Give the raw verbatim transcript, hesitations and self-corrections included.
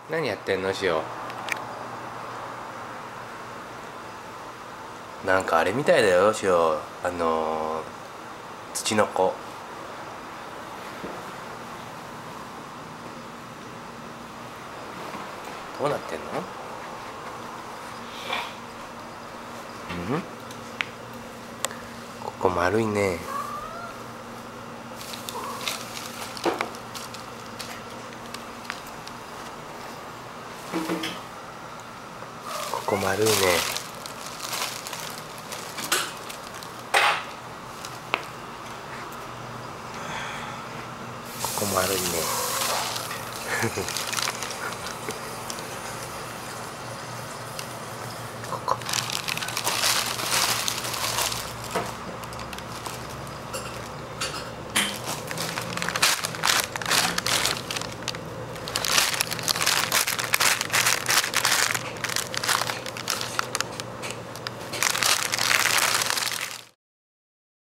何やってんのしお。なんかあれみたいだよしお。あのー、土の子。どうなってんの？うん？ここ丸いね。ここ丸いね。ここ丸いね。